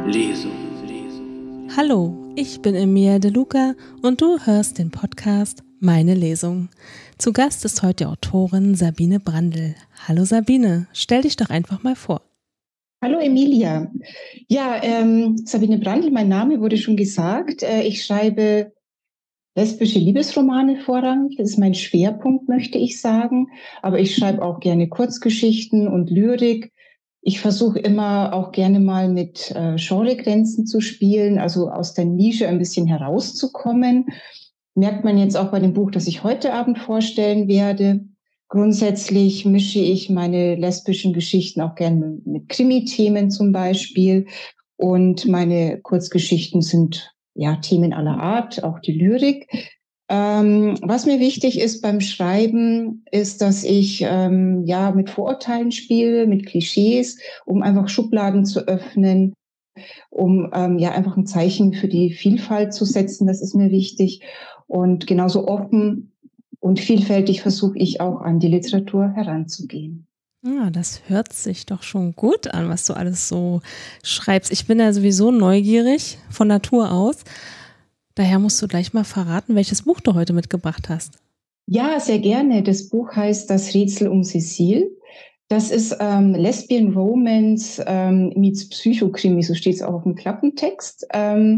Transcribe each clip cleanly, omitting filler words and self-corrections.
Lesung. Hallo, ich bin Emilia De Luca und du hörst den Podcast Meine Lesung. Zu Gast ist heute die Autorin Sabine Brandl. Hallo Sabine, stell dich doch einfach mal vor. Hallo Emilia. Ja, Sabine Brandl, mein Name wurde schon gesagt. Ich schreibe lesbische Liebesromane vorrangig. Das ist mein Schwerpunkt, möchte ich sagen. Aber ich schreibe auch gerne Kurzgeschichten und Lyrik. Ich versuche immer auch gerne mal mit Genregrenzen zu spielen, also aus der Nische ein bisschen herauszukommen. Merkt man jetzt auch bei dem Buch, das ich heute Abend vorstellen werde. Grundsätzlich mische ich meine lesbischen Geschichten auch gerne mit Krimi-Themen zum Beispiel. Und meine Kurzgeschichten sind ja Themen aller Art, auch die Lyrik. Was mir wichtig ist beim Schreiben, ist, dass ich ja mit Vorurteilen spiele, mit Klischees, um einfach Schubladen zu öffnen, um ja einfach ein Zeichen für die Vielfalt zu setzen. Das ist mir wichtig. Und genauso offen und vielfältig versuche ich auch an die Literatur heranzugehen. Ja, das hört sich doch schon gut an, was du alles so schreibst. Ich bin ja sowieso neugierig von Natur aus. Daher musst du gleich mal verraten, welches Buch du heute mitgebracht hast. Ja, sehr gerne. Das Buch heißt Das Rätsel um Cecile. Das ist Lesbian Romance meets Psychokrimi, so steht es auch auf dem Klappentext.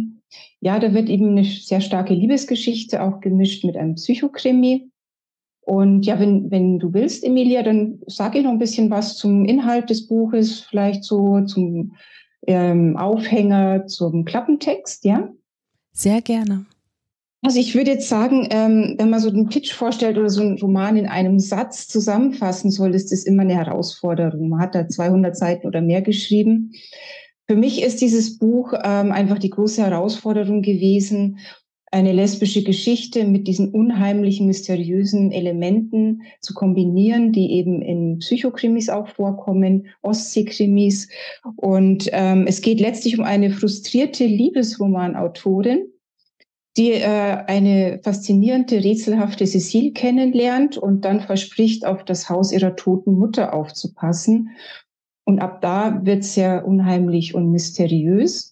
Ja, da wird eben eine sehr starke Liebesgeschichte auch gemischt mit einem Psychokrimi. Und ja, wenn du willst, Emilia, dann sage ich noch ein bisschen was zum Inhalt des Buches, vielleicht so zum Aufhänger, zum Klappentext, ja? Sehr gerne. Also ich würde jetzt sagen, wenn man so den Pitch vorstellt oder so einen Roman in einem Satz zusammenfassen soll, ist das immer eine Herausforderung. Man hat da 200 Seiten oder mehr geschrieben. Für mich ist dieses Buch einfach die große Herausforderung gewesen, eine lesbische Geschichte mit diesen unheimlichen, mysteriösen Elementen zu kombinieren, die eben in Psychokrimis auch vorkommen, Ostseekrimis. Und es geht letztlich um eine frustrierte Liebesromanautorin, die eine faszinierende, rätselhafte Cecile kennenlernt und dann verspricht, auf das Haus ihrer toten Mutter aufzupassen. Und ab da wird es sehr unheimlich und mysteriös.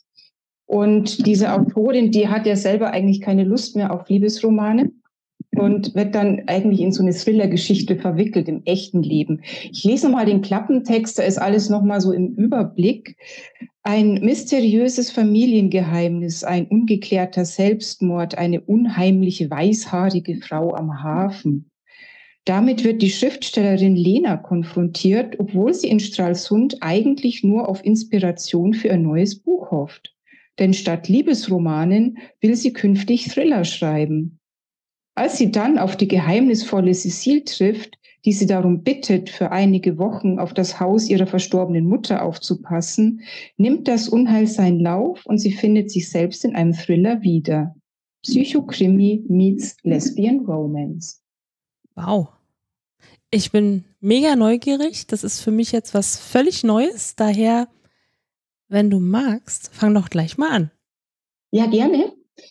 Und diese Autorin, die hat ja selber eigentlich keine Lust mehr auf Liebesromane und wird dann eigentlich in so eine Thriller-Geschichte verwickelt im echten Leben. Ich lese nochmal den Klappentext, da ist alles nochmal so im Überblick. Ein mysteriöses Familiengeheimnis, ein ungeklärter Selbstmord, eine unheimliche weißhaarige Frau am Hafen. Damit wird die Schriftstellerin Lena konfrontiert, obwohl sie in Stralsund eigentlich nur auf Inspiration für ihr neues Buch hofft. Denn statt Liebesromanen will sie künftig Thriller schreiben. Als sie dann auf die geheimnisvolle Cecile trifft, die sie darum bittet, für einige Wochen auf das Haus ihrer verstorbenen Mutter aufzupassen, nimmt das Unheil seinen Lauf und sie findet sich selbst in einem Thriller wieder. Psychokrimi meets Lesbian Romance. Wow. Ich bin mega neugierig. Das ist für mich jetzt was völlig Neues. Daher, wenn du magst, fang doch gleich mal an. Ja, gerne.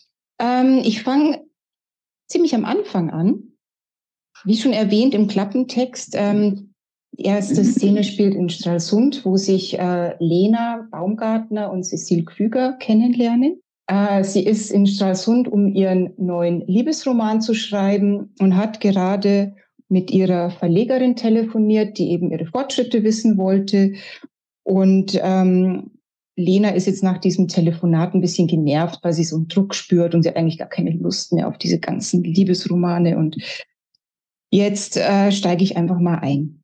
Ich fange ziemlich am Anfang an. Wie schon erwähnt im Klappentext, die erste Szene spielt in Stralsund, wo sich Lena Baumgartner und Cecile Krüger kennenlernen. Sie ist in Stralsund, um ihren neuen Liebesroman zu schreiben und hat gerade mit ihrer Verlegerin telefoniert, die eben ihre Fortschritte wissen wollte. Und Lena ist jetzt nach diesem Telefonat ein bisschen genervt, weil sie so einen Druck spürt und sie hat eigentlich gar keine Lust mehr auf diese ganzen Liebesromane. Und jetzt steige ich einfach mal ein.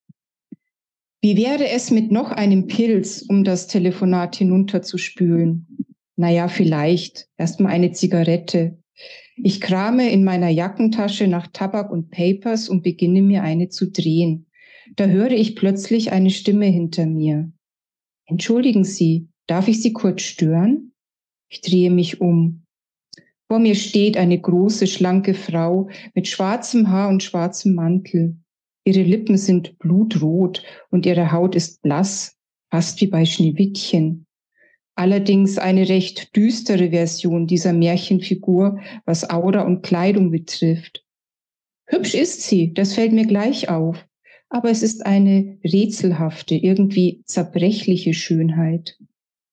Wie wäre es mit noch einem Pilz, um das Telefonat hinunterzuspülen? Naja, vielleicht. Erstmal eine Zigarette. Ich krame in meiner Jackentasche nach Tabak und Papers und beginne mir eine zu drehen. Da höre ich plötzlich eine Stimme hinter mir. Entschuldigen Sie, darf ich Sie kurz stören? Ich drehe mich um. Vor mir steht eine große, schlanke Frau mit schwarzem Haar und schwarzem Mantel. Ihre Lippen sind blutrot und ihre Haut ist blass, fast wie bei Schneewittchen. Allerdings eine recht düstere Version dieser Märchenfigur, was Aura und Kleidung betrifft. Hübsch ist sie, das fällt mir gleich auf, aber es ist eine rätselhafte, irgendwie zerbrechliche Schönheit.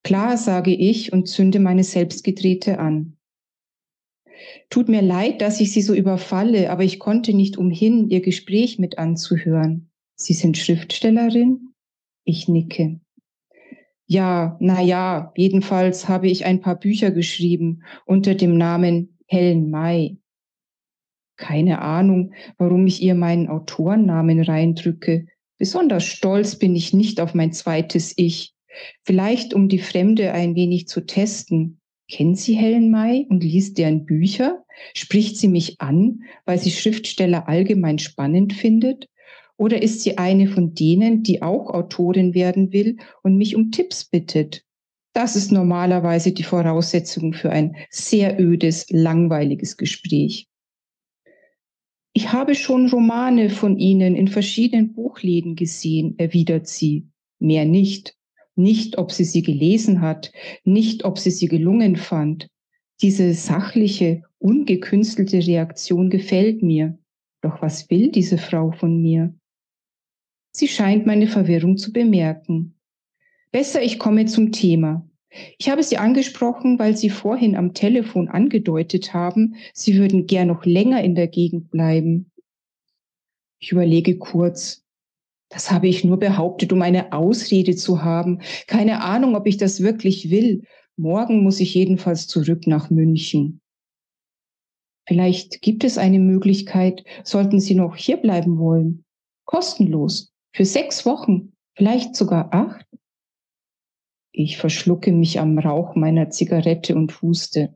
Klar, sage ich und zünde meine selbstgedrehte an. Tut mir leid, dass ich Sie so überfalle, aber ich konnte nicht umhin, Ihr Gespräch mit anzuhören. Sie sind Schriftstellerin? Ich nicke. Ja, na ja, jedenfalls habe ich ein paar Bücher geschrieben unter dem Namen Helen May. Keine Ahnung, warum ich ihr meinen Autorennamen reindrücke. Besonders stolz bin ich nicht auf mein zweites Ich. Vielleicht, um die Fremde ein wenig zu testen. Kennt sie Helen May und liest deren Bücher? Spricht sie mich an, weil sie Schriftsteller allgemein spannend findet? Oder ist sie eine von denen, die auch Autorin werden will und mich um Tipps bittet? Das ist normalerweise die Voraussetzung für ein sehr ödes, langweiliges Gespräch. Ich habe schon Romane von Ihnen in verschiedenen Buchläden gesehen, erwidert sie. Mehr nicht. Nicht, ob sie gelesen hat, nicht, ob sie gelungen fand. Diese sachliche, ungekünstelte Reaktion gefällt mir. Doch was will diese Frau von mir? Sie scheint meine Verwirrung zu bemerken. Besser, ich komme zum Thema. Ich habe Sie angesprochen, weil Sie vorhin am Telefon angedeutet haben, Sie würden gern noch länger in der Gegend bleiben. Ich überlege kurz. Das habe ich nur behauptet, um eine Ausrede zu haben. Keine Ahnung, ob ich das wirklich will. Morgen muss ich jedenfalls zurück nach München. Vielleicht gibt es eine Möglichkeit, sollten Sie noch hier bleiben wollen. Kostenlos. Für 6 Wochen. Vielleicht sogar 8. Ich verschlucke mich am Rauch meiner Zigarette und huste.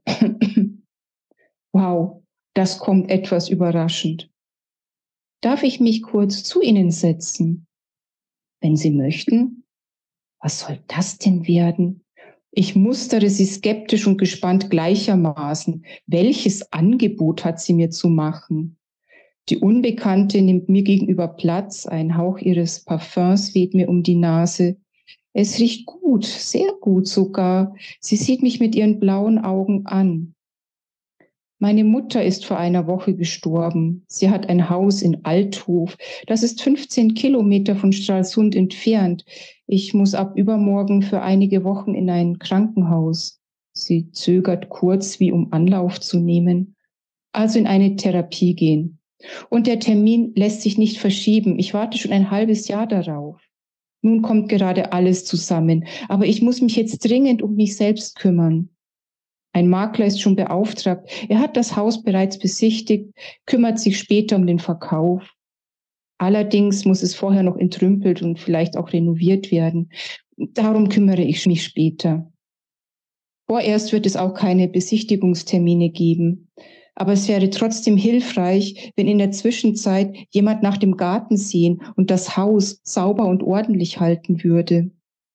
Wow, das kommt etwas überraschend. Darf ich mich kurz zu Ihnen setzen? Wenn Sie möchten. Was soll das denn werden? Ich mustere sie skeptisch und gespannt gleichermaßen. Welches Angebot hat sie mir zu machen? Die Unbekannte nimmt mir gegenüber Platz, ein Hauch ihres Parfüms weht mir um die Nase. Es riecht gut, sehr gut sogar. Sie sieht mich mit ihren blauen Augen an. Meine Mutter ist vor einer Woche gestorben. Sie hat ein Haus in Althof. Das ist 15 Kilometer von Stralsund entfernt. Ich muss ab übermorgen für einige Wochen in ein Krankenhaus. Sie zögert kurz, wie um Anlauf zu nehmen. Also in eine Therapie gehen. Und der Termin lässt sich nicht verschieben. Ich warte schon ein halbes Jahr darauf. Nun kommt gerade alles zusammen. Aber ich muss mich jetzt dringend um mich selbst kümmern. Ein Makler ist schon beauftragt. Er hat das Haus bereits besichtigt, kümmert sich später um den Verkauf. Allerdings muss es vorher noch entrümpelt und vielleicht auch renoviert werden. Darum kümmere ich mich später. Vorerst wird es auch keine Besichtigungstermine geben. Aber es wäre trotzdem hilfreich, wenn in der Zwischenzeit jemand nach dem Garten sehen und das Haus sauber und ordentlich halten würde.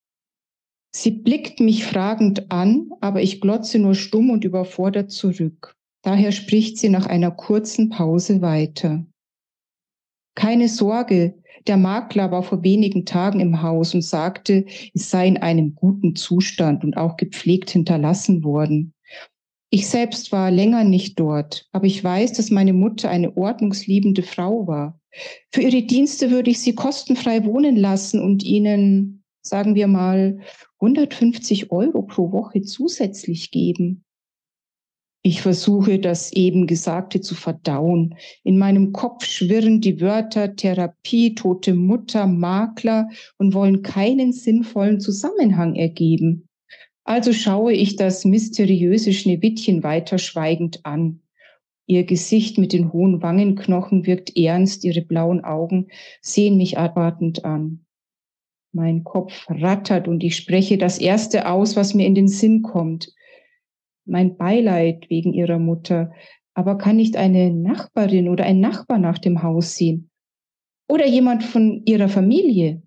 Sie blickt mich fragend an, aber ich glotze nur stumm und überfordert zurück. Daher spricht sie nach einer kurzen Pause weiter. Keine Sorge, der Makler war vor wenigen Tagen im Haus und sagte, es sei in einem guten Zustand und auch gepflegt hinterlassen worden. Ich selbst war länger nicht dort, aber ich weiß, dass meine Mutter eine ordnungsliebende Frau war. Für ihre Dienste würde ich sie kostenfrei wohnen lassen und ihnen, sagen wir mal, 150 € pro Woche zusätzlich geben. Ich versuche, das eben Gesagte zu verdauen. In meinem Kopf schwirren die Wörter Therapie, tote Mutter, Makler und wollen keinen sinnvollen Zusammenhang ergeben. Also schaue ich das mysteriöse Schneewittchen weiter schweigend an. Ihr Gesicht mit den hohen Wangenknochen wirkt ernst, ihre blauen Augen sehen mich abwartend an. Mein Kopf rattert und ich spreche das Erste aus, was mir in den Sinn kommt. Mein Beileid wegen ihrer Mutter. Aber kann nicht eine Nachbarin oder ein Nachbar nach dem Haus sehen? Oder jemand von ihrer Familie?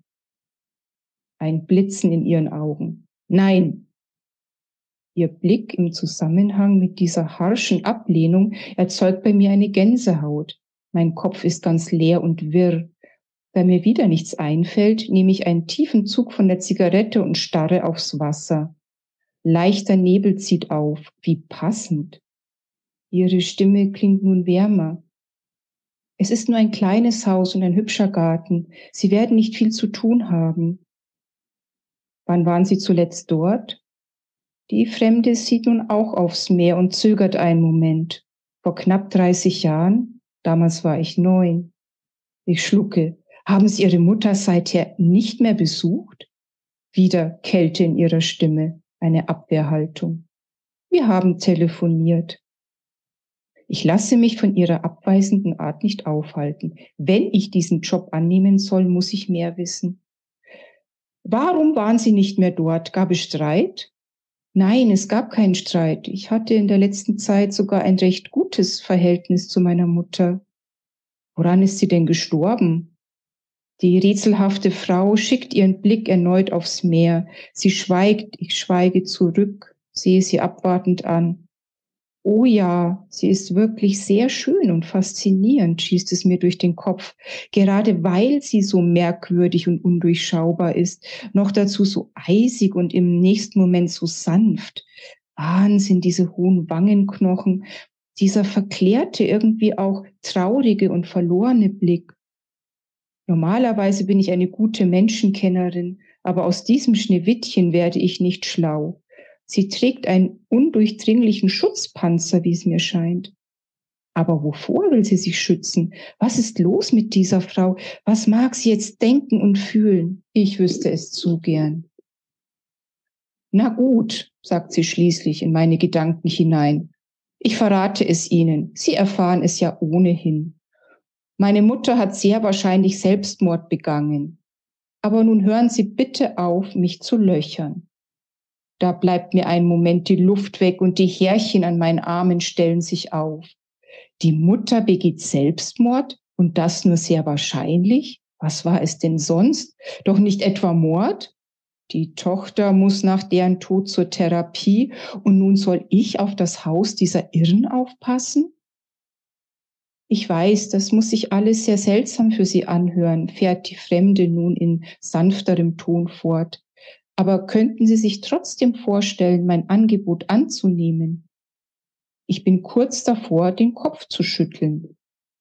Ein Blitzen in ihren Augen. Nein. Ihr Blick im Zusammenhang mit dieser harschen Ablehnung erzeugt bei mir eine Gänsehaut. Mein Kopf ist ganz leer und wirr. Da mir wieder nichts einfällt, nehme ich einen tiefen Zug von der Zigarette und starre aufs Wasser. Leichter Nebel zieht auf. Wie passend. Ihre Stimme klingt nun wärmer. Es ist nur ein kleines Haus und ein hübscher Garten. Sie werden nicht viel zu tun haben. Wann waren Sie zuletzt dort? Die Fremde sieht nun auch aufs Meer und zögert einen Moment. Vor knapp 30 Jahren, damals war ich 9. Ich schlucke. Haben Sie Ihre Mutter seither nicht mehr besucht? Wieder Kälte in ihrer Stimme, eine Abwehrhaltung. Wir haben telefoniert. Ich lasse mich von ihrer abweisenden Art nicht aufhalten. Wenn ich diesen Job annehmen soll, muss ich mehr wissen. Warum waren Sie nicht mehr dort? Gab es Streit? Nein, es gab keinen Streit. Ich hatte in der letzten Zeit sogar ein recht gutes Verhältnis zu meiner Mutter. Woran ist sie denn gestorben? Die rätselhafte Frau schickt ihren Blick erneut aufs Meer. Sie schweigt, ich schweige zurück, sehe sie abwartend an. Oh ja, sie ist wirklich sehr schön und faszinierend, schießt es mir durch den Kopf, gerade weil sie so merkwürdig und undurchschaubar ist, noch dazu so eisig und im nächsten Moment so sanft. Wahnsinn, diese hohen Wangenknochen, dieser verklärte, irgendwie auch traurige und verlorene Blick. Normalerweise bin ich eine gute Menschenkennerin, aber aus diesem Schneewittchen werde ich nicht schlau. Sie trägt einen undurchdringlichen Schutzpanzer, wie es mir scheint. Aber wovor will sie sich schützen? Was ist los mit dieser Frau? Was mag sie jetzt denken und fühlen? Ich wüsste es zu gern. Na gut, sagt sie schließlich in meine Gedanken hinein. Ich verrate es Ihnen. Sie erfahren es ja ohnehin. Meine Mutter hat sehr wahrscheinlich Selbstmord begangen. Aber nun hören Sie bitte auf, mich zu löchern. Da bleibt mir einen Moment die Luft weg und die Härchen an meinen Armen stellen sich auf. Die Mutter begeht Selbstmord und das nur sehr wahrscheinlich? Was war es denn sonst? Doch nicht etwa Mord? Die Tochter muss nach deren Tod zur Therapie und nun soll ich auf das Haus dieser Irren aufpassen? Ich weiß, das muss sich alles sehr seltsam für Sie anhören, fährt die Fremde nun in sanfterem Ton fort. Aber könnten Sie sich trotzdem vorstellen, mein Angebot anzunehmen? Ich bin kurz davor, den Kopf zu schütteln.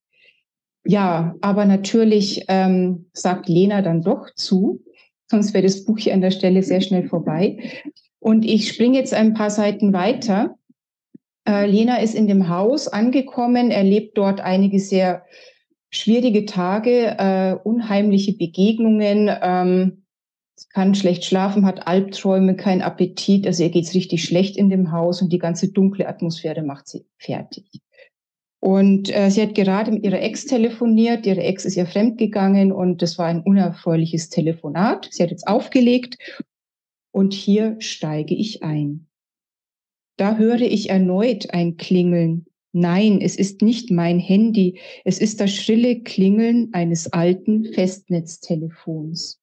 Ja, aber natürlich sagt Lena dann doch zu, sonst wäre das Buch hier an der Stelle sehr schnell vorbei. Und ich springe jetzt ein paar Seiten weiter. Lena ist in dem Haus angekommen, erlebt dort einige sehr schwierige Tage, unheimliche Begegnungen, kann schlecht schlafen, hat Albträume, keinen Appetit, also ihr geht's richtig schlecht in dem Haus und die ganze dunkle Atmosphäre macht sie fertig. Und sie hat gerade mit ihrer Ex telefoniert, ihre Ex ist ihr fremdgegangen und das war ein unerfreuliches Telefonat. Sie hat jetzt aufgelegt und hier steige ich ein. Da höre ich erneut ein Klingeln. Nein, es ist nicht mein Handy, es ist das schrille Klingeln eines alten Festnetztelefons.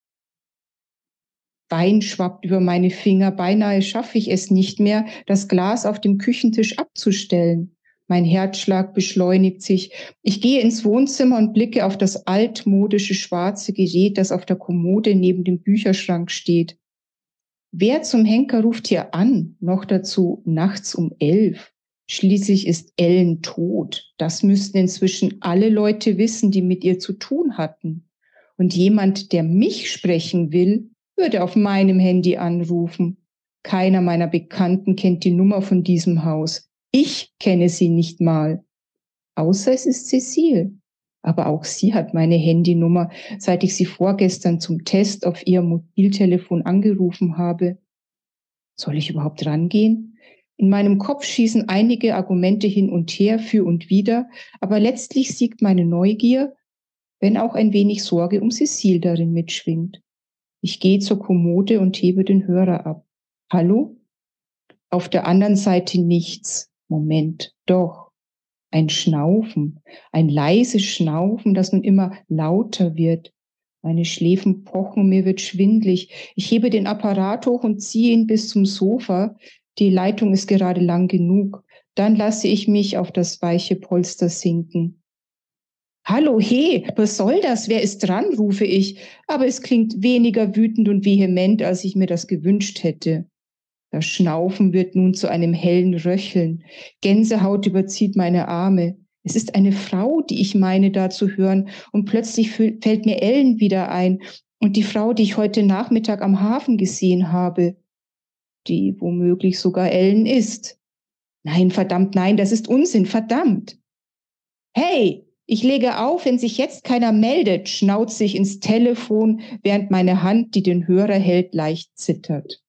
Wein schwappt über meine Finger, beinahe schaffe ich es nicht mehr, das Glas auf dem Küchentisch abzustellen. Mein Herzschlag beschleunigt sich. Ich gehe ins Wohnzimmer und blicke auf das altmodische schwarze Gerät, das auf der Kommode neben dem Bücherschrank steht. Wer zum Henker ruft hier an? Noch dazu nachts um 11. Schließlich ist Ellen tot. Das müssten inzwischen alle Leute wissen, die mit ihr zu tun hatten. Und jemand, der mich sprechen will, würde auf meinem Handy anrufen. Keiner meiner Bekannten kennt die Nummer von diesem Haus. Ich kenne sie nicht mal. Außer es ist Cecile. Aber auch sie hat meine Handynummer, seit ich sie vorgestern zum Test auf ihr Mobiltelefon angerufen habe. Soll ich überhaupt rangehen? In meinem Kopf schießen einige Argumente hin und her, für und wider, aber letztlich siegt meine Neugier, wenn auch ein wenig Sorge um Cecile darin mitschwingt. Ich gehe zur Kommode und hebe den Hörer ab. Hallo? Auf der anderen Seite nichts. Moment, doch. Ein Schnaufen, ein leises Schnaufen, das nun immer lauter wird. Meine Schläfen pochen, mir wird schwindlig. Ich hebe den Apparat hoch und ziehe ihn bis zum Sofa. Die Leitung ist gerade lang genug. Dann lasse ich mich auf das weiche Polster sinken. Hallo, he, was soll das? Wer ist dran? Rufe ich. Aber es klingt weniger wütend und vehement, als ich mir das gewünscht hätte. Das Schnaufen wird nun zu einem hellen Röcheln. Gänsehaut überzieht meine Arme. Es ist eine Frau, die ich meine, da zu hören. Und plötzlich fällt mir Ellen wieder ein und die Frau, die ich heute Nachmittag am Hafen gesehen habe. die womöglich sogar Ellen ist. Nein, verdammt, nein, das ist Unsinn, verdammt. Hey, ich lege auf, wenn sich jetzt keiner meldet, schnauze ich ins Telefon, während meine Hand, die den Hörer hält, leicht zittert.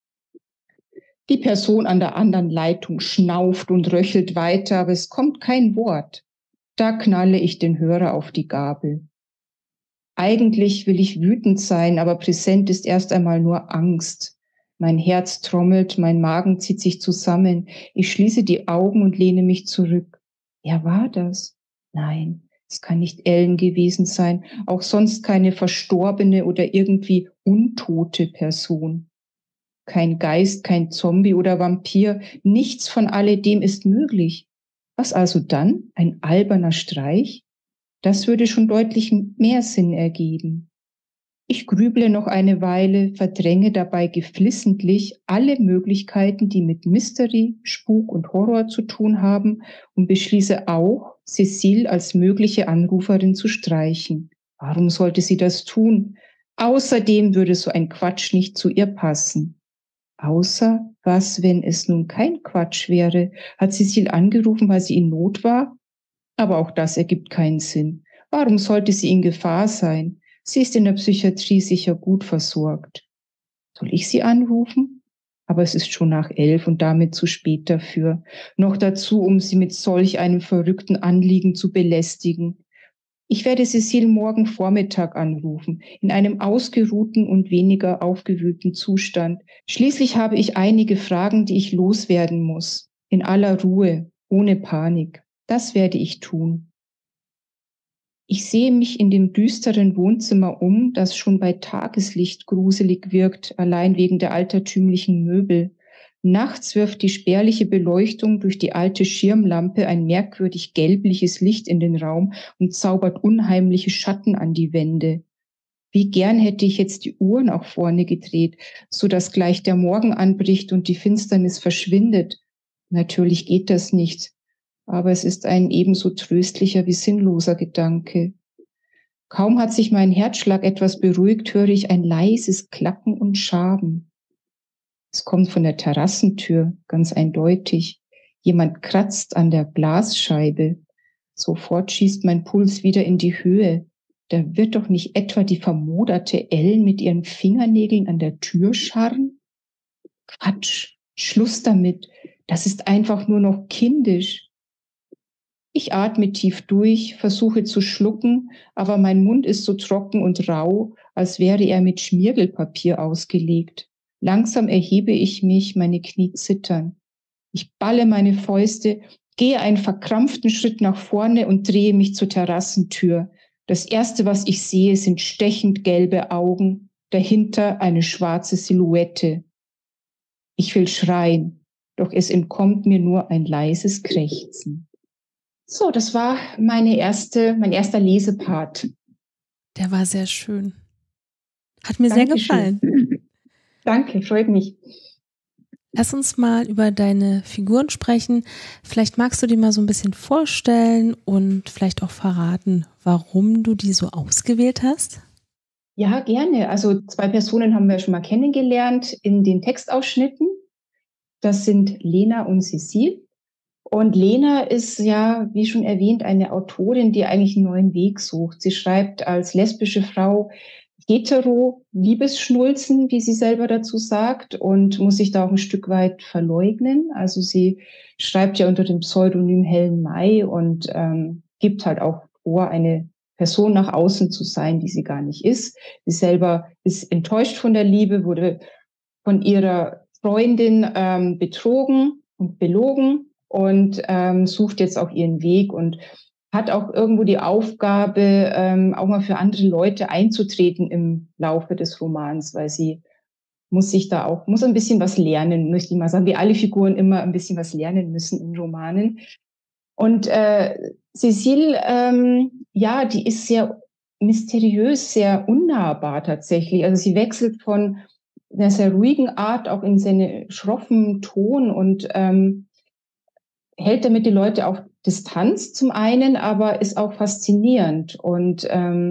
Die Person an der anderen Leitung schnauft und röchelt weiter, aber es kommt kein Wort. Da knalle ich den Hörer auf die Gabel. Eigentlich will ich wütend sein, aber präsent ist erst einmal nur Angst. Mein Herz trommelt, mein Magen zieht sich zusammen. Ich schließe die Augen und lehne mich zurück. Wer war das? Nein, es kann nicht Ellen gewesen sein, auch sonst keine verstorbene oder irgendwie untote Person. Kein Geist, kein Zombie oder Vampir, nichts von alledem ist möglich. Was also dann? Ein alberner Streich? Das würde schon deutlich mehr Sinn ergeben. Ich grüble noch eine Weile, verdränge dabei geflissentlich alle Möglichkeiten, die mit Mystery, Spuk und Horror zu tun haben, und beschließe auch, Cecile als mögliche Anruferin zu streichen. Warum sollte sie das tun? Außerdem würde so ein Quatsch nicht zu ihr passen. Außer, was, wenn es nun kein Quatsch wäre? Hat Cecile angerufen, weil sie in Not war? Aber auch das ergibt keinen Sinn. Warum sollte sie in Gefahr sein? Sie ist in der Psychiatrie sicher gut versorgt. Soll ich sie anrufen? Aber es ist schon nach 11 und damit zu spät dafür. Noch dazu, um sie mit solch einem verrückten Anliegen zu belästigen. Ich werde Cecile morgen Vormittag anrufen, in einem ausgeruhten und weniger aufgewühlten Zustand. Schließlich habe ich einige Fragen, die ich loswerden muss. In aller Ruhe, ohne Panik. Das werde ich tun. Ich sehe mich in dem düsteren Wohnzimmer um, das schon bei Tageslicht gruselig wirkt, allein wegen der altertümlichen Möbel. Nachts wirft die spärliche Beleuchtung durch die alte Schirmlampe ein merkwürdig gelbliches Licht in den Raum und zaubert unheimliche Schatten an die Wände. Wie gern hätte ich jetzt die Uhr nach vorne gedreht, so dass gleich der Morgen anbricht und die Finsternis verschwindet. Natürlich geht das nicht, aber es ist ein ebenso tröstlicher wie sinnloser Gedanke. Kaum hat sich mein Herzschlag etwas beruhigt, höre ich ein leises Klacken und Schaben. Es kommt von der Terrassentür, ganz eindeutig. Jemand kratzt an der Glasscheibe. Sofort schießt mein Puls wieder in die Höhe. Da wird doch nicht etwa die vermoderte Ellen mit ihren Fingernägeln an der Tür scharren? Quatsch, Schluss damit. Das ist einfach nur noch kindisch. Ich atme tief durch, versuche zu schlucken, aber mein Mund ist so trocken und rau, als wäre er mit Schmirgelpapier ausgelegt. Langsam erhebe ich mich, meine Knie zittern. Ich balle meine Fäuste, gehe einen verkrampften Schritt nach vorne und drehe mich zur Terrassentür. Das Erste, was ich sehe, sind stechend gelbe Augen, dahinter eine schwarze Silhouette. Ich will schreien, doch es entkommt mir nur ein leises Krächzen. So, das war mein erster Lesepart. Der war sehr schön. Hat mir sehr gefallen. Danke, freut mich. Lass uns mal über deine Figuren sprechen. Vielleicht magst du die mal so ein bisschen vorstellen und vielleicht auch verraten, warum du die so ausgewählt hast? Ja, gerne. Also 2 Personen haben wir schon mal kennengelernt in den Textausschnitten. Das sind Lena und Cecile. Und Lena ist ja, wie schon erwähnt, eine Autorin, die eigentlich einen neuen Weg sucht. Sie schreibt als lesbische Frau hetero-Liebesschnulzen, wie sie selber dazu sagt, und muss sich da auch ein Stück weit verleugnen. Also sie schreibt ja unter dem Pseudonym Helen May und gibt halt auch vor, eine Person nach außen zu sein, die sie gar nicht ist. Sie selber ist enttäuscht von der Liebe, wurde von ihrer Freundin betrogen und belogen und sucht jetzt auch ihren Weg und hat auch irgendwo die Aufgabe, auch mal für andere Leute einzutreten im Laufe des Romans, weil sie muss ein bisschen was lernen, möchte ich mal sagen, wie alle Figuren immer ein bisschen was lernen müssen in Romanen. Und Cecile, ja, die ist sehr mysteriös, sehr unnahbar tatsächlich. Also sie wechselt von einer sehr ruhigen Art auch in seine schroffen Ton und hält damit die Leute auf Distanz zum einen, aber ist auch faszinierend. Und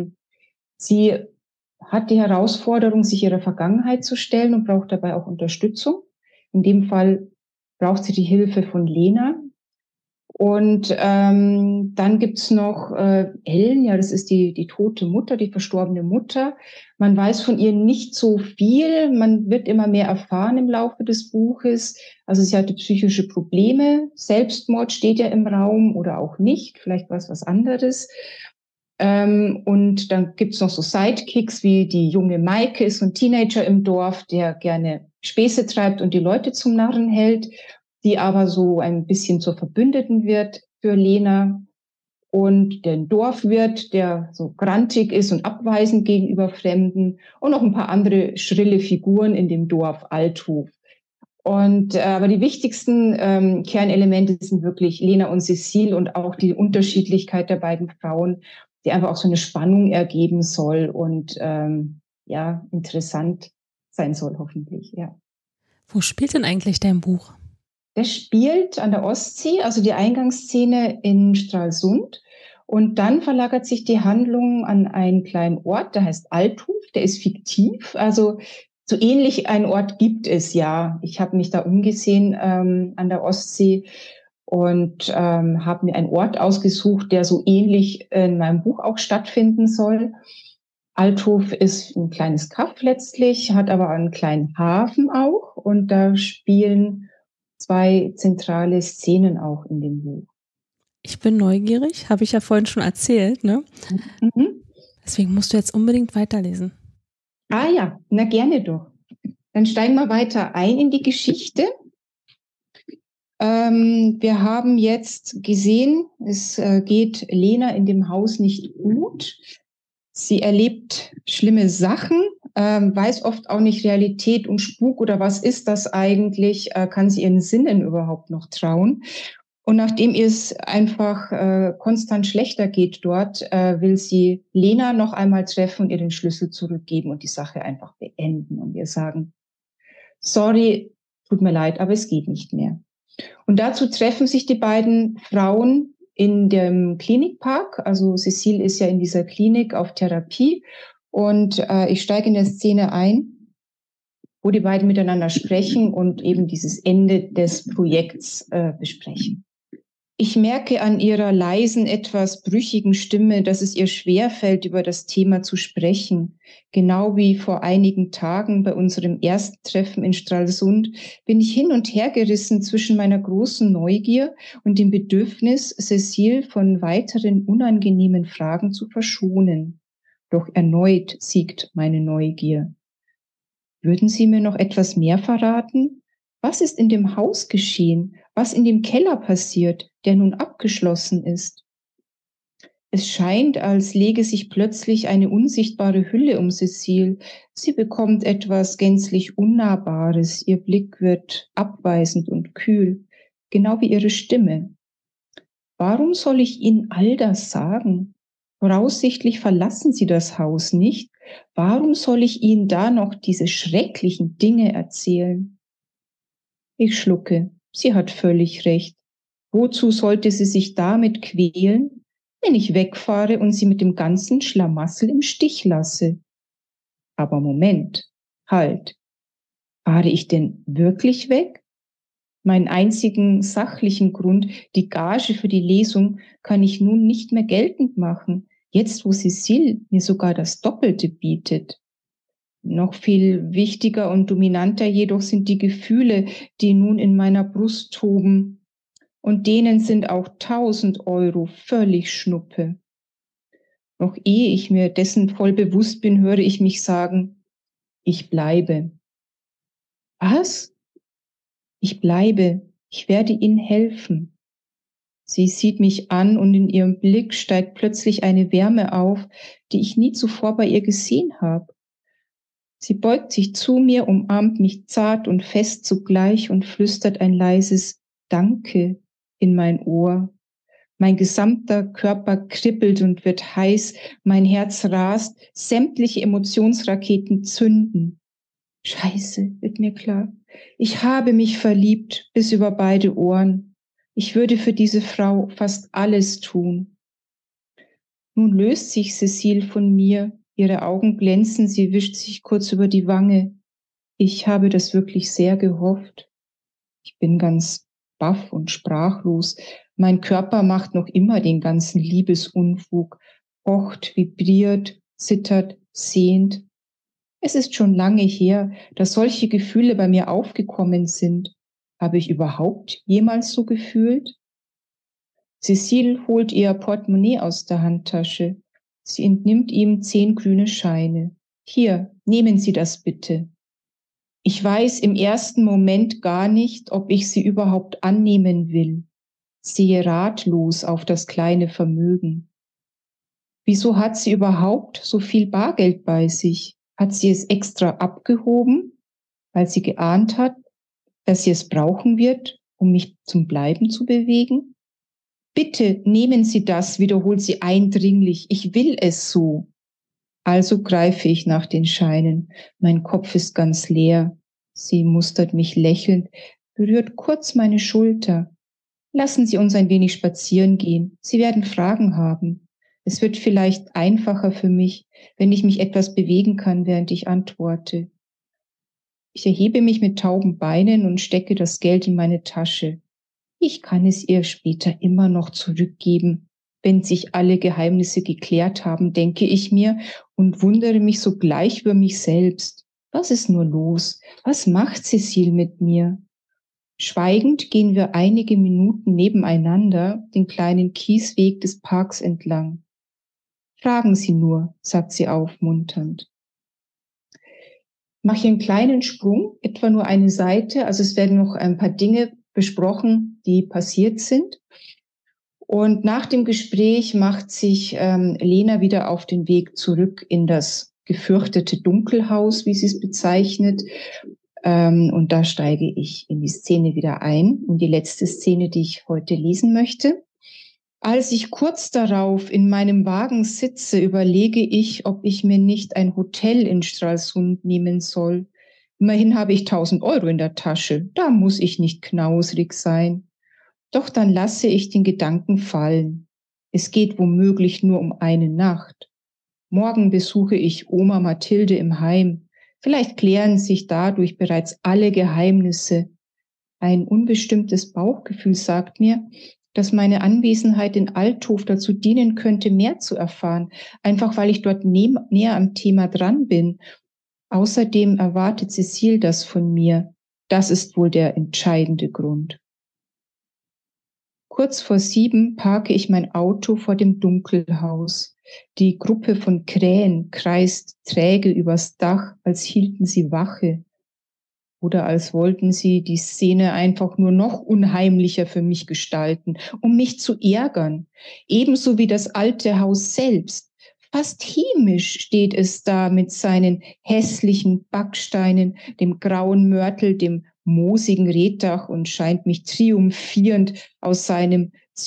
sie hat die Herausforderung, sich ihrer Vergangenheit zu stellen und braucht dabei auch Unterstützung. In dem Fall braucht sie die Hilfe von Lena. Und dann gibt's noch Ellen, ja, das ist die tote Mutter, die verstorbene Mutter. Man weiß von ihr nicht so viel, man wird immer mehr erfahren im Laufe des Buches. Also sie hatte psychische Probleme, Selbstmord steht ja im Raum oder auch nicht, vielleicht war es was anderes. Und dann gibt's noch so Sidekicks, wie die junge Maike ist so ein Teenager im Dorf, der gerne Späße treibt und die Leute zum Narren hält, die aber so ein bisschen zur Verbündeten wird für Lena. Und der Dorfwirt, der so grantig ist und abweisend gegenüber Fremden. Und noch ein paar andere schrille Figuren in dem Dorf Althof. Und aber die wichtigsten Kernelemente sind wirklich Lena und Cecile und auch die Unterschiedlichkeit der beiden Frauen, die einfach auch so eine Spannung ergeben soll und ja, interessant sein soll, hoffentlich, ja. Wo spielt denn eigentlich dein Buch? Der spielt an der Ostsee, also die Eingangsszene in Stralsund. Und dann verlagert sich die Handlung an einen kleinen Ort, der heißt Althof, der ist fiktiv. Also so ähnlich einen Ort gibt es ja. Ich habe mich da umgesehen an der Ostsee und habe mir einen Ort ausgesucht, der so ähnlich in meinem Buch auch stattfinden soll. Althof ist ein kleines Kaff letztlich, hat aber einen kleinen Hafen auch und da spielen 2 zentrale Szenen auch in dem Buch. Ich bin neugierig, habe ich ja vorhin schon erzählt, ne? Mhm. Deswegen musst du jetzt unbedingt weiterlesen. Ah ja, na gerne doch. Dann steigen wir weiter ein in die Geschichte. Wir haben jetzt gesehen, es geht Lena in dem Haus nicht gut. Sie erlebt schlimme Sachen, weiß oft auch nicht Realität und Spuk oder was ist das eigentlich, kann sie ihren Sinnen überhaupt noch trauen. Und nachdem ihr es einfach konstant schlechter geht dort, will sie Lena noch einmal treffen und ihr den Schlüssel zurückgeben und die Sache einfach beenden und ihr sagen, sorry, tut mir leid, aber es geht nicht mehr. Und dazu treffen sich die beiden Frauen in dem Klinikpark. Also Cecile ist ja in dieser Klinik auf Therapie. Und ich steige in der Szene ein, wo die beiden miteinander sprechen und eben dieses Ende des Projekts besprechen. Ich merke an ihrer leisen, etwas brüchigen Stimme, dass es ihr schwerfällt, über das Thema zu sprechen. Genau wie vor einigen Tagen bei unserem ersten Treffen in Stralsund bin ich hin und her gerissen zwischen meiner großen Neugier und dem Bedürfnis, Cecile von weiteren unangenehmen Fragen zu verschonen. Doch erneut siegt meine Neugier. Würden Sie mir noch etwas mehr verraten? Was ist in dem Haus geschehen? Was in dem Keller passiert, der nun abgeschlossen ist? Es scheint, als lege sich plötzlich eine unsichtbare Hülle um Cecile. Sie bekommt etwas gänzlich Unnahbares. Ihr Blick wird abweisend und kühl, genau wie ihre Stimme. Warum soll ich Ihnen all das sagen? Voraussichtlich verlassen Sie das Haus nicht. Warum soll ich Ihnen da noch diese schrecklichen Dinge erzählen? Ich schlucke. Sie hat völlig recht. Wozu sollte sie sich damit quälen, wenn ich wegfahre und sie mit dem ganzen Schlamassel im Stich lasse? Aber Moment, halt. Fahre ich denn wirklich weg? Meinen einzigen sachlichen Grund, die Gage für die Lesung, kann ich nun nicht mehr geltend machen, jetzt wo Cecile mir sogar das Doppelte bietet. Noch viel wichtiger und dominanter jedoch sind die Gefühle, die nun in meiner Brust toben. Und denen sind auch 1.000 € völlig Schnuppe. Noch ehe ich mir dessen voll bewusst bin, höre ich mich sagen, ich bleibe. Was? Ich bleibe. Ich werde Ihnen helfen. Sie sieht mich an und in ihrem Blick steigt plötzlich eine Wärme auf, die ich nie zuvor bei ihr gesehen habe. Sie beugt sich zu mir, umarmt mich zart und fest zugleich und flüstert ein leises Danke in mein Ohr. Mein gesamter Körper kribbelt und wird heiß, mein Herz rast, sämtliche Emotionsraketen zünden. Scheiße, wird mir klar. Ich habe mich verliebt bis über beide Ohren. Ich würde für diese Frau fast alles tun. Nun löst sich Cecile von mir. Ihre Augen glänzen, sie wischt sich kurz über die Wange. Ich habe das wirklich sehr gehofft. Ich bin ganz baff und sprachlos. Mein Körper macht noch immer den ganzen Liebesunfug, pocht, vibriert, zittert, sehnt. Es ist schon lange her, dass solche Gefühle bei mir aufgekommen sind. Habe ich überhaupt jemals so gefühlt? Cecile holt ihr Portemonnaie aus der Handtasche. Sie entnimmt ihm 10 grüne Scheine. Hier, nehmen Sie das bitte. Ich weiß im ersten Moment gar nicht, ob ich sie überhaupt annehmen will. Sehe ratlos auf das kleine Vermögen. Wieso hat sie überhaupt so viel Bargeld bei sich? Hat sie es extra abgehoben, weil sie geahnt hat, dass sie es brauchen wird, um mich zum Bleiben zu bewegen? Bitte nehmen Sie das, wiederholt sie eindringlich. Ich will es so. Also greife ich nach den Scheinen. Mein Kopf ist ganz leer. Sie mustert mich lächelnd, berührt kurz meine Schulter. Lassen Sie uns ein wenig spazieren gehen. Sie werden Fragen haben. Es wird vielleicht einfacher für mich, wenn ich mich etwas bewegen kann, während ich antworte. Ich erhebe mich mit tauben Beinen und stecke das Geld in meine Tasche. Ich kann es ihr später immer noch zurückgeben, wenn sich alle Geheimnisse geklärt haben, denke ich mir und wundere mich sogleich über mich selbst. Was ist nur los? Was macht Cecile mit mir? Schweigend gehen wir einige Minuten nebeneinander den kleinen Kiesweg des Parks entlang. Fragen Sie nur, sagt sie aufmunternd. Mache einen kleinen Sprung, etwa nur eine Seite. Also es werden noch ein paar Dinge besprochen, die passiert sind. Und nach dem Gespräch macht sich Lena wieder auf den Weg zurück in das gefürchtete Dunkelhaus, wie sie es bezeichnet. Und da steige ich in die Szene wieder ein, in die letzte Szene, die ich heute lesen möchte. Als ich kurz darauf in meinem Wagen sitze, überlege ich, ob ich mir nicht ein Hotel in Stralsund nehmen soll. Immerhin habe ich 1.000 Euro in der Tasche. Da muss ich nicht knausrig sein. Doch dann lasse ich den Gedanken fallen. Es geht womöglich nur um eine Nacht. Morgen besuche ich Oma Mathilde im Heim. Vielleicht klären sich dadurch bereits alle Geheimnisse. Ein unbestimmtes Bauchgefühl sagt mir, dass meine Anwesenheit in Althof dazu dienen könnte, mehr zu erfahren, einfach weil ich dort näher am Thema dran bin. Außerdem erwartet Cecile das von mir. Das ist wohl der entscheidende Grund. Kurz vor 7 parke ich mein Auto vor dem Dunkelhaus. Die Gruppe von Krähen kreist träge übers Dach, als hielten sie Wache. Oder als wollten sie die Szene einfach nur noch unheimlicher für mich gestalten, um mich zu ärgern. Ebenso wie das alte Haus selbst. Fast hämisch steht es da mit seinen hässlichen Backsteinen, dem grauen Mörtel, dem moosigen Reetdach und scheint mich triumphierend aus seinem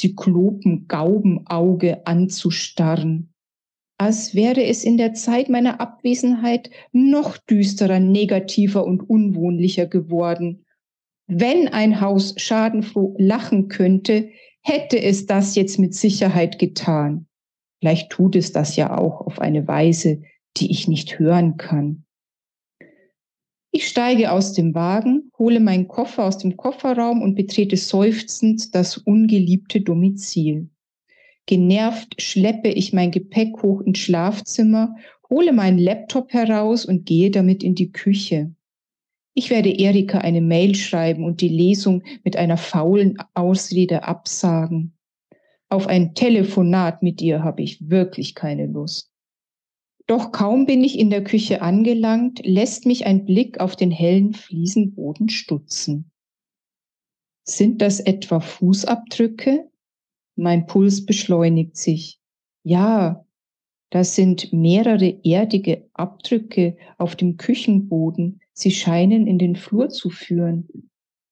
Zyklopen-Gaubenauge anzustarren. Als wäre es in der Zeit meiner Abwesenheit noch düsterer, negativer und unwohnlicher geworden. Wenn ein Haus schadenfroh lachen könnte, hätte es das jetzt mit Sicherheit getan. Vielleicht tut es das ja auch auf eine Weise, die ich nicht hören kann. Ich steige aus dem Wagen, hole meinen Koffer aus dem Kofferraum und betrete seufzend das ungeliebte Domizil. Genervt schleppe ich mein Gepäck hoch ins Schlafzimmer, hole meinen Laptop heraus und gehe damit in die Küche. Ich werde Erika eine Mail schreiben und die Lesung mit einer faulen Ausrede absagen. Auf ein Telefonat mit ihr habe ich wirklich keine Lust. Doch kaum bin ich in der Küche angelangt, lässt mich ein Blick auf den hellen Fliesenboden stutzen. Sind das etwa Fußabdrücke? Mein Puls beschleunigt sich. Ja, das sind mehrere erdige Abdrücke auf dem Küchenboden. Sie scheinen in den Flur zu führen.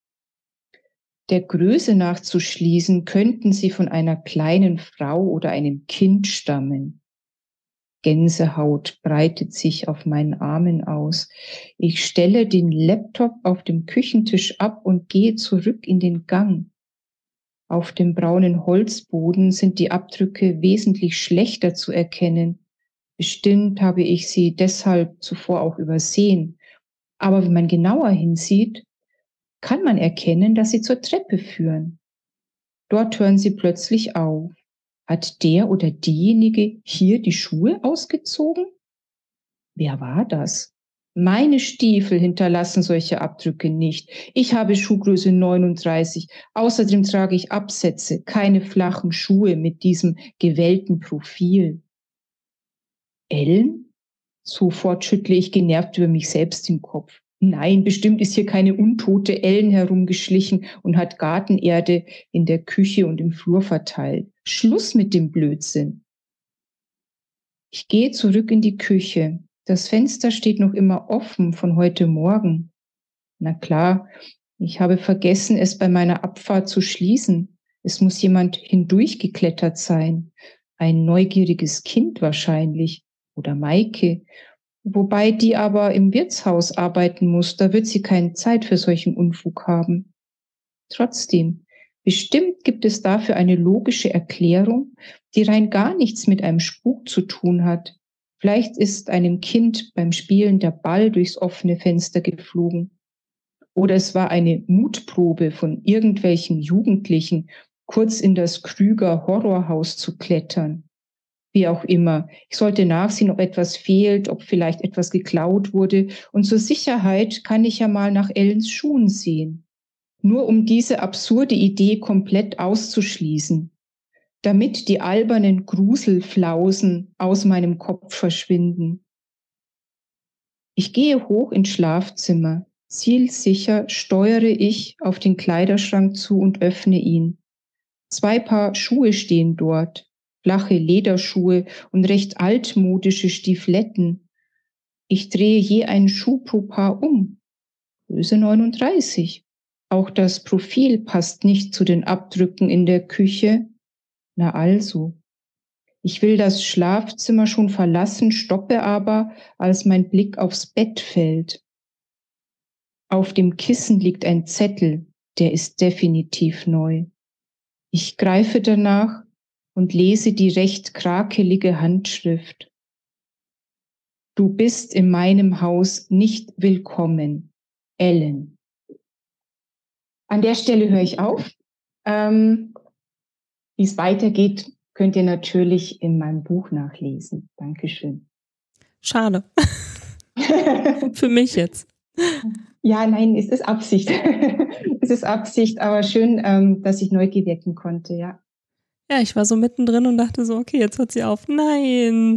Der Größe nach zu schließen, könnten sie von einer kleinen Frau oder einem Kind stammen. Gänsehaut breitet sich auf meinen Armen aus. Ich stelle den Laptop auf dem Küchentisch ab und gehe zurück in den Gang. Auf dem braunen Holzboden sind die Abdrücke wesentlich schlechter zu erkennen. Bestimmt habe ich sie deshalb zuvor auch übersehen. Aber wenn man genauer hinsieht, kann man erkennen, dass sie zur Treppe führen. Dort hören sie plötzlich auf. Hat der oder diejenige hier die Schuhe ausgezogen? Wer war das? Meine Stiefel hinterlassen solche Abdrücke nicht. Ich habe Schuhgröße 39. Außerdem trage ich Absätze, keine flachen Schuhe mit diesem gewellten Profil. Ellen? Sofort schüttle ich genervt über mich selbst den Kopf. Nein, bestimmt ist hier keine untote Ellen herumgeschlichen und hat Gartenerde in der Küche und im Flur verteilt. Schluss mit dem Blödsinn. Ich gehe zurück in die Küche. Das Fenster steht noch immer offen von heute Morgen. Na klar, ich habe vergessen, es bei meiner Abfahrt zu schließen. Es muss jemand hindurchgeklettert sein. Ein neugieriges Kind wahrscheinlich. Oder Maike. Wobei die aber im Wirtshaus arbeiten muss. Da wird sie keine Zeit für solchen Unfug haben. Trotzdem, bestimmt gibt es dafür eine logische Erklärung, die rein gar nichts mit einem Spuk zu tun hat. Vielleicht ist einem Kind beim Spielen der Ball durchs offene Fenster geflogen. Oder es war eine Mutprobe von irgendwelchen Jugendlichen, kurz in das Krüger Horrorhaus zu klettern. Wie auch immer. Ich sollte nachsehen, ob etwas fehlt, ob vielleicht etwas geklaut wurde. Und zur Sicherheit kann ich ja mal nach Ellens Schuhen sehen. Nur um diese absurde Idee komplett auszuschließen. Damit die albernen Gruselflausen aus meinem Kopf verschwinden. Ich gehe hoch ins Schlafzimmer. Zielsicher steuere ich auf den Kleiderschrank zu und öffne ihn. 2 Paar Schuhe stehen dort. Flache Lederschuhe und recht altmodische Stiefeletten. Ich drehe je einen Schuh pro Paar um. Größe 39. Auch das Profil passt nicht zu den Abdrücken in der Küche. Na also. Ich will das Schlafzimmer schon verlassen, stoppe aber, als mein Blick aufs Bett fällt. Auf dem Kissen liegt ein Zettel, der ist definitiv neu. Ich greife danach und lese die recht krakelige Handschrift. Du bist in meinem Haus nicht willkommen, Ellen. An der Stelle höre ich auf. Wie es weitergeht, könnt ihr natürlich in meinem Buch nachlesen. Dankeschön. Schade. Für mich jetzt. Ja, nein, es ist Absicht. Es ist Absicht, aber schön, dass ich Neugier wecken konnte, ja. Ja, ich war so mittendrin und dachte so, okay, jetzt hört sie auf. Nein.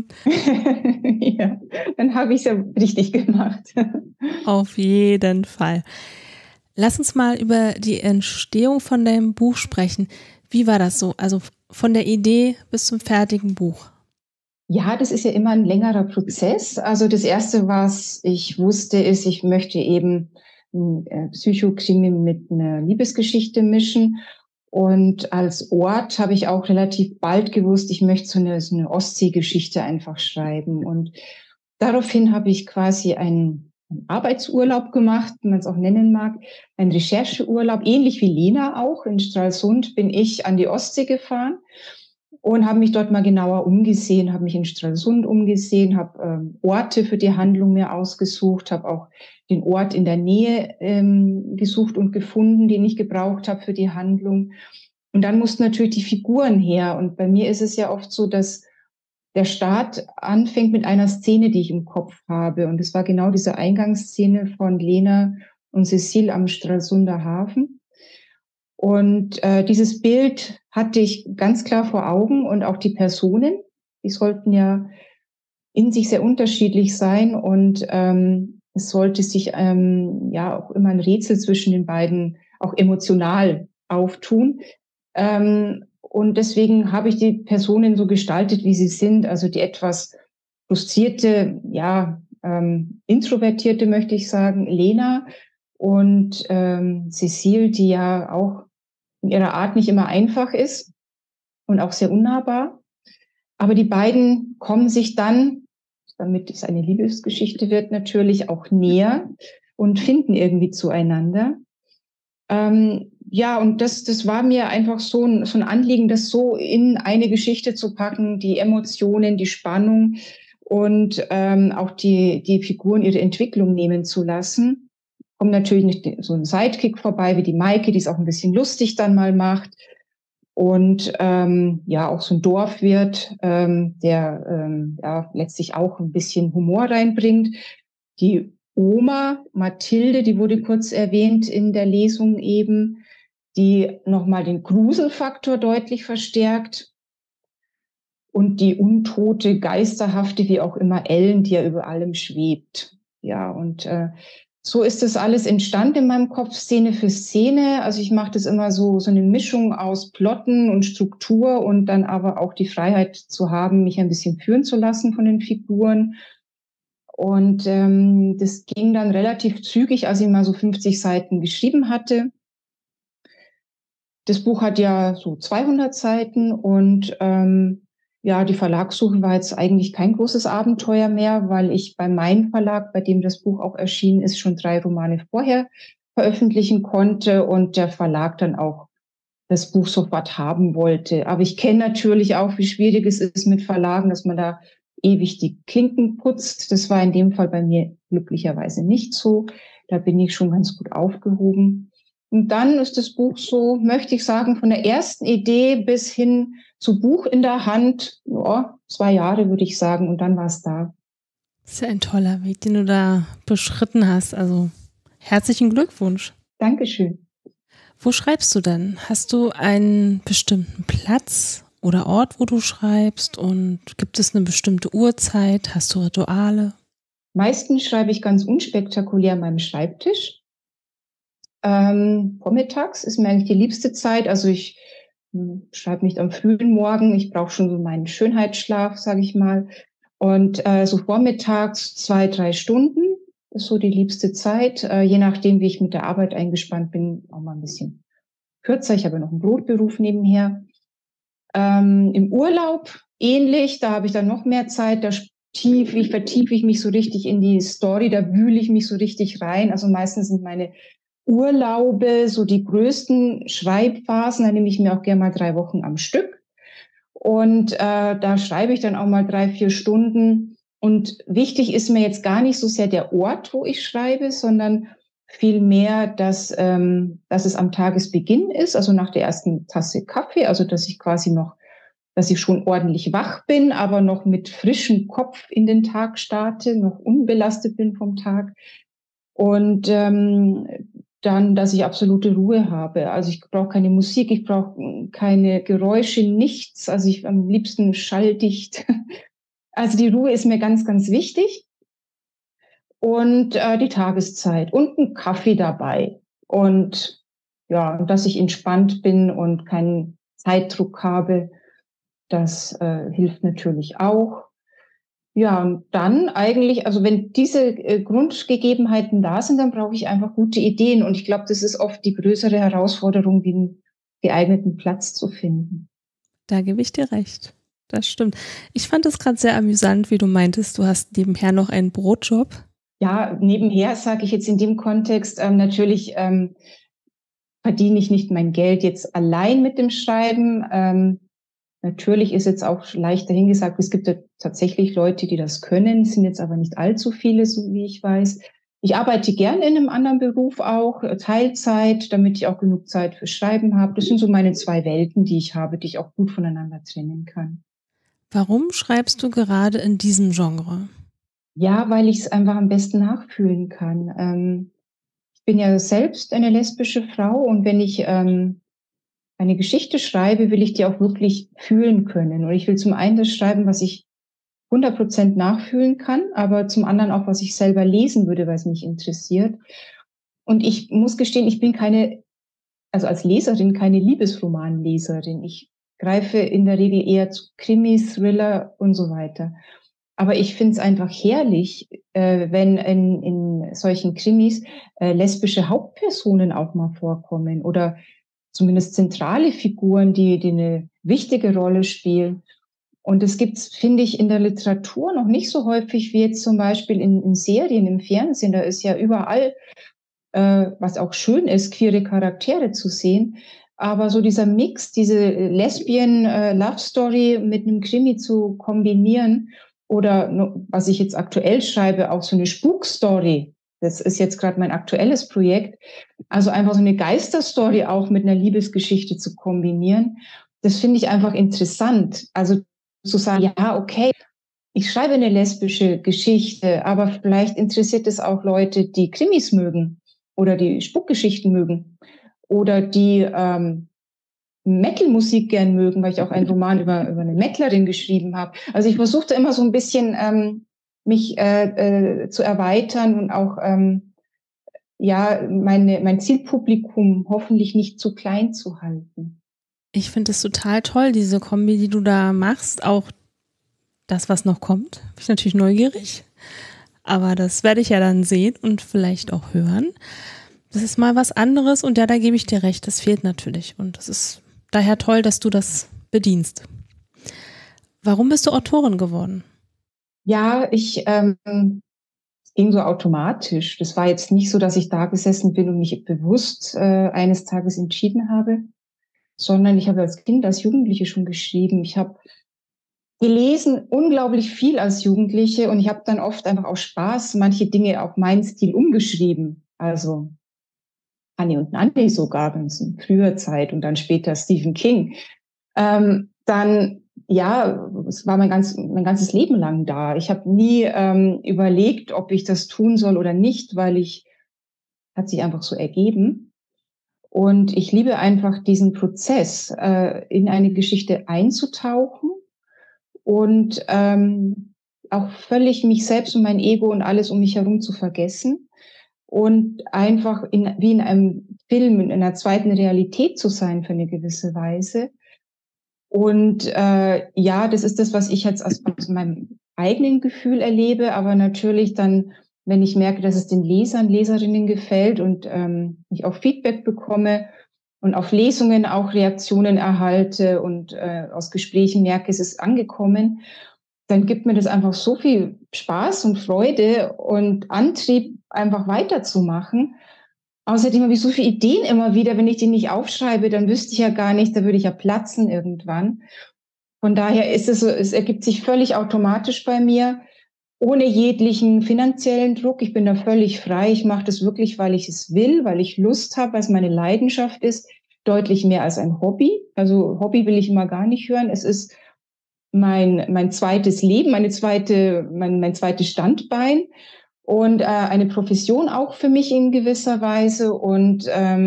Ja, dann habe ich es ja richtig gemacht. Auf jeden Fall. Lass uns mal über die Entstehung von deinem Buch sprechen. Wie war das so? Also von der Idee bis zum fertigen Buch. Ja, das ist ja immer ein längerer Prozess. Also das Erste, was ich wusste, ist, ich möchte eben ein Psychokrimi mit einer Liebesgeschichte mischen. Und als Ort habe ich auch relativ bald gewusst, ich möchte so eine Ostseegeschichte einfach schreiben. Und daraufhin habe ich quasi einen Arbeitsurlaub gemacht, wie man es auch nennen mag, einen Rechercheurlaub, ähnlich wie Lena auch. In Stralsund bin ich an die Ostsee gefahren und habe mich dort mal genauer umgesehen, habe mich in Stralsund umgesehen, habe Orte für die Handlung mir ausgesucht, habe auch den Ort in der Nähe gesucht und gefunden, den ich gebraucht habe für die Handlung. Und dann mussten natürlich die Figuren her. Und bei mir ist es ja oft so, dass der Start anfängt mit einer Szene, die ich im Kopf habe. Und es war genau diese Eingangsszene von Lena und Cecile am Stralsunder Hafen. Und dieses Bild hatte ich ganz klar vor Augen und auch die Personen, die sollten ja in sich sehr unterschiedlich sein und es sollte sich ja auch immer ein Rätsel zwischen den beiden auch emotional auftun. Und deswegen habe ich die Personen so gestaltet, wie sie sind, also die etwas frustrierte, ja, introvertierte, möchte ich sagen, Lena und Cecile, die ja auch in ihrer Art nicht immer einfach ist und auch sehr unnahbar. Aber die beiden kommen sich dann, damit es eine Liebesgeschichte wird, natürlich auch näher und finden irgendwie zueinander. Ja, und das war mir einfach so ein Anliegen, das so in eine Geschichte zu packen, die Emotionen, die Spannung und auch die Figuren ihre Entwicklung nehmen zu lassen. Kommt natürlich nicht so ein Sidekick vorbei wie die Maike, die es auch ein bisschen lustig dann mal macht. Und ja, auch so ein Dorfwirt, der ja, letztlich auch ein bisschen Humor reinbringt. Die Oma Mathilde, die wurde kurz erwähnt in der Lesung eben, die nochmal den Gruselfaktor deutlich verstärkt. Und die untote, geisterhafte, wie auch immer, Ellen, die ja über allem schwebt. Ja, und so ist das alles entstanden in meinem Kopf, Szene für Szene. Also ich mache das immer so eine Mischung aus Plotten und Struktur und dann aber auch die Freiheit zu haben, mich ein bisschen führen zu lassen von den Figuren. Und das ging dann relativ zügig, als ich mal so 50 Seiten geschrieben hatte. Das Buch hat ja so 200 Seiten und ja, die Verlagssuche war jetzt eigentlich kein großes Abenteuer mehr, weil ich bei meinem Verlag, bei dem das Buch auch erschienen ist, schon 3 Romane vorher veröffentlichen konnte und der Verlag dann auch das Buch sofort haben wollte. Aber ich kenne natürlich auch, wie schwierig es ist mit Verlagen, dass man da ewig die Klinken putzt. Das war in dem Fall bei mir glücklicherweise nicht so. Da bin ich schon ganz gut aufgehoben. Und dann ist das Buch so, möchte ich sagen, von der ersten Idee bis hin zu Buch in der Hand, ja, 2 Jahre würde ich sagen, und dann war es da. Das ist ja ein toller Weg, den du da beschritten hast. Also herzlichen Glückwunsch. Dankeschön. Wo schreibst du denn? Hast du einen bestimmten Platz oder Ort, wo du schreibst? Und gibt es eine bestimmte Uhrzeit? Hast du Rituale? Meistens schreibe ich ganz unspektakulär an meinem Schreibtisch. Vormittags ist mir eigentlich die liebste Zeit. Also ich schreibe nicht am frühen Morgen. Ich brauche schon so meinen Schönheitsschlaf, sage ich mal. Und so vormittags 2, 3 Stunden ist so die liebste Zeit. Je nachdem, wie ich mit der Arbeit eingespannt bin, auch mal ein bisschen kürzer. Ich habe ja noch einen Brotberuf nebenher. Im Urlaub ähnlich. Da habe ich dann noch mehr Zeit. Da vertiefe ich mich so richtig in die Story. Da wühle ich mich so richtig rein. Also meistens sind meine Urlaube so die größten Schreibphasen. Da nehme ich mir auch gerne mal 3 Wochen am Stück. Und da schreibe ich dann auch mal 3, 4 Stunden. Und wichtig ist mir jetzt gar nicht so sehr der Ort, wo ich schreibe, sondern vielmehr, dass es am Tagesbeginn ist, also nach der ersten Tasse Kaffee, also dass ich schon ordentlich wach bin, aber noch mit frischem Kopf in den Tag starte, noch unbelastet bin vom Tag. Und dann, dass ich absolute Ruhe habe. Also ich brauche keine Musik, ich brauche keine Geräusche, nichts. Also ich am liebsten schalldicht. Also die Ruhe ist mir ganz, ganz wichtig. Und die Tageszeit und ein Kaffee dabei. Und ja, dass ich entspannt bin und keinen Zeitdruck habe, das hilft natürlich auch. Ja, und dann eigentlich, also wenn diese Grundgegebenheiten da sind, dann brauche ich einfach gute Ideen. Und ich glaube, das ist oft die größere Herausforderung, den geeigneten Platz zu finden. Da gebe ich dir recht. Das stimmt. Ich fand es gerade sehr amüsant, wie du meintest, du hast nebenher noch einen Brotjob. Ja, nebenher sage ich jetzt in dem Kontext, natürlich verdiene ich nicht mein Geld jetzt allein mit dem Schreiben. Natürlich ist jetzt auch leicht dahingesagt, es gibt ja tatsächlich Leute, die das können, sind jetzt aber nicht allzu viele, so wie ich weiß. Ich arbeite gern in einem anderen Beruf auch, Teilzeit, damit ich auch genug Zeit für Schreiben habe. Das sind so meine 2 Welten, die ich habe, die ich auch gut voneinander trennen kann. Warum schreibst du gerade in diesem Genre? Ja, weil ich es einfach am besten nachfühlen kann. Ich bin ja selbst eine lesbische Frau und wenn ich eine Geschichte schreibe, will ich die auch wirklich fühlen können. Und ich will zum einen das schreiben, was ich 100% nachfühlen kann, aber zum anderen auch, was ich selber lesen würde, weil es mich interessiert. Und ich muss gestehen, ich bin also als Leserin keine Liebesromanleserin. Ich greife in der Regel eher zu Krimis, Thriller und so weiter. Aber ich finde es einfach herrlich, wenn in solchen Krimis lesbische Hauptpersonen auch mal vorkommen oder zumindest zentrale Figuren, die eine wichtige Rolle spielen. Und das gibt's, finde ich, in der Literatur noch nicht so häufig wie jetzt zum Beispiel in Serien, im Fernsehen. Da ist ja überall, was auch schön ist, queere Charaktere zu sehen. Aber so dieser Mix, diese Lesbian-Love-Story mit einem Krimi zu kombinieren oder was ich jetzt aktuell schreibe, auch so eine Spukstory Das ist jetzt gerade mein aktuelles Projekt. Also einfach so eine Geisterstory auch mit einer Liebesgeschichte zu kombinieren, das finde ich einfach interessant. Also zu sagen, ja, okay, ich schreibe eine lesbische Geschichte, aber vielleicht interessiert es auch Leute, die Krimis mögen oder die Spukgeschichten mögen oder die Metal-Musik gern mögen, weil ich auch einen Roman über eine Mettlerin geschrieben habe. Also ich versuchte immer so ein bisschen mich zu erweitern und auch ja mein Zielpublikum hoffentlich nicht zu klein zu halten. Ich finde es total toll, diese Kombi, die du da machst, auch das, was noch kommt. Bin ich natürlich neugierig, aber das werde ich ja dann sehen und vielleicht auch hören. Das ist mal was anderes und ja, da gebe ich dir recht, das fehlt natürlich und das ist daher toll, dass du das bedienst. Warum bist du Autorin geworden? Ja, es ging so automatisch. Das war jetzt nicht so, dass ich da gesessen bin und mich bewusst eines Tages entschieden habe, sondern ich habe als Kind, als Jugendliche schon geschrieben. Ich habe gelesen unglaublich viel als Jugendliche und ich habe dann oft einfach aus Spaß manche Dinge auf meinen Stil umgeschrieben. Also Annie und Nanny sogar, ganz in früher Zeit und dann später Stephen King. Dann, ja, es war mein ganzes Leben lang da. Ich habe nie überlegt, ob ich das tun soll oder nicht, hat sich einfach so ergeben. Und ich liebe einfach diesen Prozess, in eine Geschichte einzutauchen und auch völlig mich selbst und mein Ego und alles um mich herum zu vergessen und einfach wie in einem Film, in einer zweiten Realität zu sein für eine gewisse Weise. Und ja, das ist das, was ich jetzt aus meinem eigenen Gefühl erlebe, aber natürlich dann, wenn ich merke, dass es den Lesern, Leserinnen gefällt und ich auch Feedback bekomme und auf Lesungen auch Reaktionen erhalte und aus Gesprächen merke, es ist angekommen, dann gibt mir das einfach so viel Spaß und Freude und Antrieb, einfach weiterzumachen. Außerdem habe ich so viele Ideen immer wieder, wenn ich die nicht aufschreibe, dann wüsste ich ja gar nicht, da würde ich ja platzen irgendwann. Von daher ist es so, es ergibt sich völlig automatisch bei mir, ohne jeglichen finanziellen Druck. Ich bin da völlig frei. Ich mache das wirklich, weil ich es will, weil ich Lust habe, weil es meine Leidenschaft ist, deutlich mehr als ein Hobby. Also Hobby will ich immer gar nicht hören. Es ist mein zweites Leben, mein zweites Standbein und eine Profession auch für mich in gewisser Weise. Und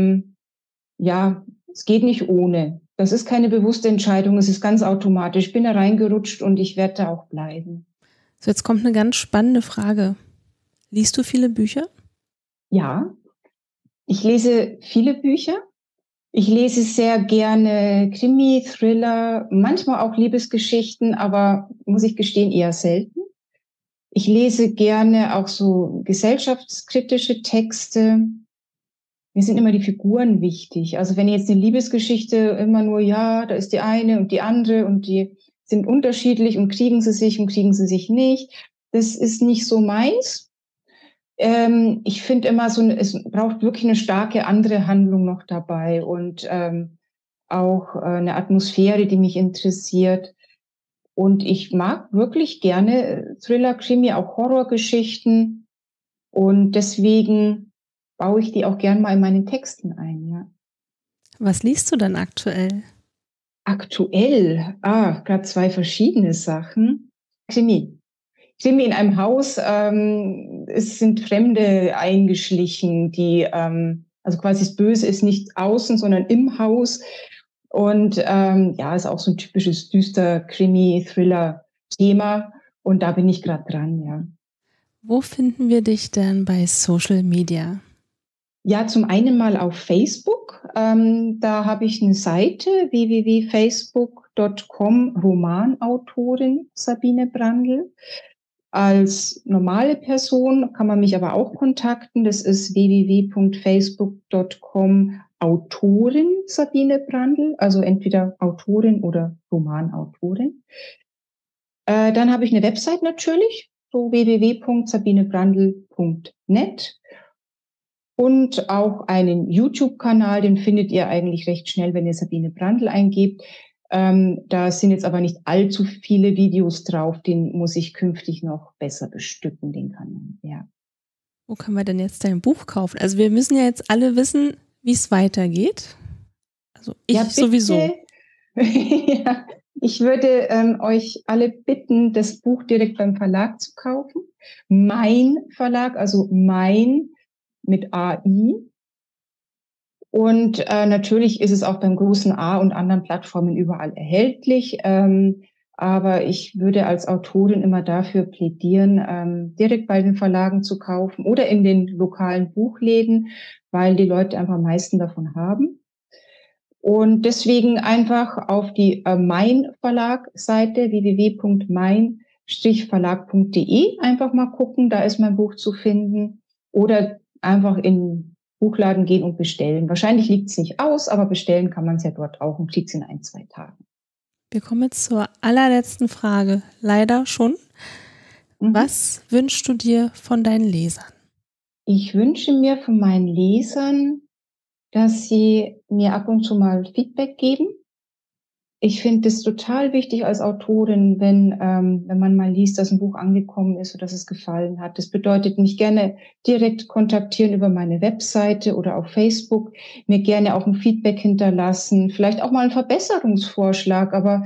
ja, es geht nicht ohne. Das ist keine bewusste Entscheidung, es ist ganz automatisch. Ich bin da reingerutscht und ich werde da auch bleiben. So, jetzt kommt eine ganz spannende Frage. Liest du viele Bücher? Ja, ich lese viele Bücher. Ich lese sehr gerne Krimi, Thriller, manchmal auch Liebesgeschichten, aber muss ich gestehen, eher selten. Ich lese gerne auch so gesellschaftskritische Texte. Mir sind immer die Figuren wichtig. Also wenn jetzt eine Liebesgeschichte immer nur, ja, da ist die eine und die andere und die sind unterschiedlich und kriegen sie sich nicht. Das ist nicht so meins. Ich finde immer es braucht wirklich eine starke andere Handlung noch dabei und auch eine Atmosphäre, die mich interessiert. Und ich mag wirklich gerne Thriller, Krimi, auch Horrorgeschichten. Und deswegen baue ich die auch gern mal in meinen Texten ein, ja. Was liest du denn aktuell? Aktuell, gerade zwei verschiedene Sachen. Krimi. Krimi in einem Haus, es sind Fremde eingeschlichen, also quasi das Böse ist nicht außen, sondern im Haus. Und ja, ist auch so ein typisches düster Krimi-Thriller-Thema. Und da bin ich gerade dran, ja. Wo finden wir dich denn bei Social Media? Ja, zum einen mal auf Facebook. Da habe ich eine Seite www.facebook.com Romanautorin Sabine Brandl. Als normale Person kann man mich aber auch kontakten. Das ist www.facebook.com Autorin Sabine Brandl, also entweder Autorin oder Romanautorin. Dann habe ich eine Website natürlich, so www.sabinebrandl.net. Und auch einen YouTube-Kanal, den findet ihr eigentlich recht schnell, wenn ihr Sabine Brandl eingebt. Da sind jetzt aber nicht allzu viele Videos drauf, den muss ich künftig noch besser bestücken, den Kanal, ja. Wo können wir denn jetzt dein Buch kaufen? Also wir müssen ja jetzt alle wissen, wie es weitergeht. Also ich ja, sowieso. Ja, ich würde euch alle bitten, das Buch direkt beim Verlag zu kaufen. Mein Verlag, also mein mit AI. Und natürlich ist es auch beim großen A und anderen Plattformen überall erhältlich. Aber ich würde als Autorin immer dafür plädieren, direkt bei den Verlagen zu kaufen oder in den lokalen Buchläden, weil die Leute einfach am meisten davon haben. Und deswegen einfach auf die Mein Verlag-Seite www.mein-verlag.de einfach mal gucken, da ist mein Buch zu finden. Oder einfach in Buchladen gehen und bestellen. Wahrscheinlich liegt es nicht aus, aber bestellen kann man es ja dort auch und kriegt es in 1-2 Tagen. Wir kommen jetzt zur allerletzten Frage. Leider schon. Was wünschst du dir von deinen Lesern? Ich wünsche mir von meinen Lesern, dass sie mir ab und zu mal Feedback geben. Ich finde es total wichtig als Autorin, wenn man mal liest, dass ein Buch angekommen ist oder dass es gefallen hat. Das bedeutet, mich gerne direkt kontaktieren über meine Webseite oder auf Facebook, mir gerne auch ein Feedback hinterlassen, vielleicht auch mal einen Verbesserungsvorschlag, aber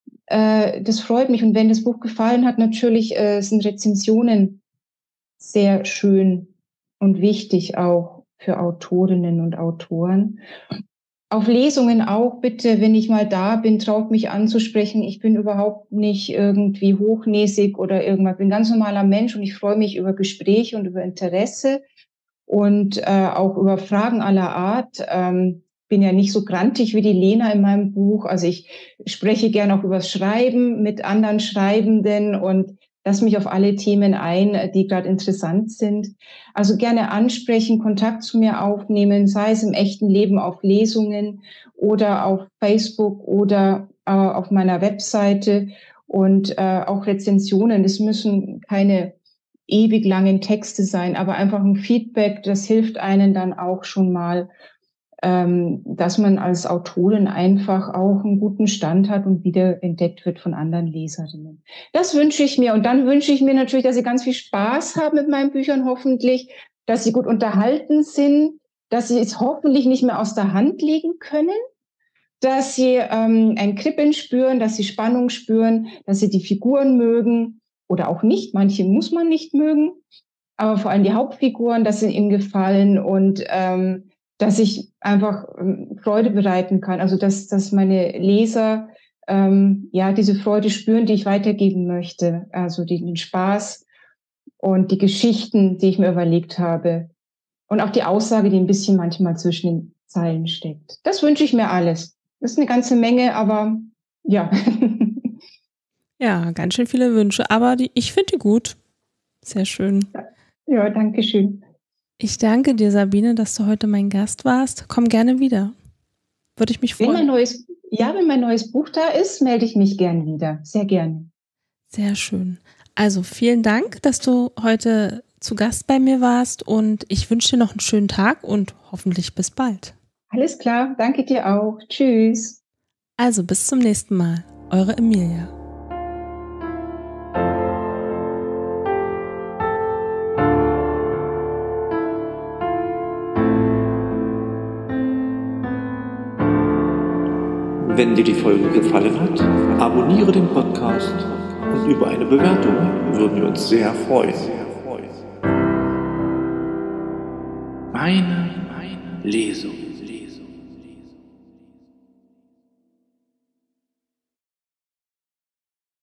das freut mich. Und wenn das Buch gefallen hat, natürlich sind Rezensionen sehr schön und wichtig auch für Autorinnen und Autoren. Auf Lesungen auch bitte, wenn ich mal da bin, traut mich anzusprechen. Ich bin überhaupt nicht irgendwie hochnäsig oder irgendwas. Ich bin ein ganz normaler Mensch und ich freue mich über Gespräche und über Interesse und auch über Fragen aller Art. Bin ja nicht so grantig wie die Lena in meinem Buch. Also ich spreche gerne auch über das Schreiben mit anderen Schreibenden und lass mich auf alle Themen ein, die gerade interessant sind. Also gerne ansprechen, Kontakt zu mir aufnehmen, sei es im echten Leben auf Lesungen oder auf Facebook oder auf meiner Webseite und auch Rezensionen. Es müssen keine ewig langen Texte sein, aber einfach ein Feedback, das hilft einen dann auch schon mal, dass man als Autorin einfach auch einen guten Stand hat und wieder entdeckt wird von anderen Leserinnen. Das wünsche ich mir. Und dann wünsche ich mir natürlich, dass Sie ganz viel Spaß haben mit meinen Büchern hoffentlich, dass Sie gut unterhalten sind, dass Sie es hoffentlich nicht mehr aus der Hand legen können, dass Sie ein Kribbeln spüren, dass Sie Spannung spüren, dass Sie die Figuren mögen oder auch nicht. Manche muss man nicht mögen, aber vor allem die Hauptfiguren, dass sie Ihnen gefallen und dass ich einfach Freude bereiten kann. Also dass meine Leser diese Freude spüren, die ich weitergeben möchte. Also den Spaß und die Geschichten, die ich mir überlegt habe. Und auch die Aussage, die ein bisschen manchmal zwischen den Zeilen steckt. Das wünsche ich mir alles. Das ist eine ganze Menge, aber ja. Ja, ganz schön viele Wünsche, aber ich finde die gut. Sehr schön. Ja, danke schön. Ich danke dir, Sabine, dass du heute mein Gast warst. Komm gerne wieder. Würde ich mich freuen. Wenn mein neues Buch da ist, melde ich mich gern wieder. Sehr gerne. Sehr schön. Also vielen Dank, dass du heute zu Gast bei mir warst und ich wünsche dir noch einen schönen Tag und hoffentlich bis bald. Alles klar, danke dir auch. Tschüss. Also bis zum nächsten Mal. Eure Emilia. Wenn dir die Folge gefallen hat, abonniere den Podcast und über eine Bewertung würden wir uns sehr freuen. Meine Lesung.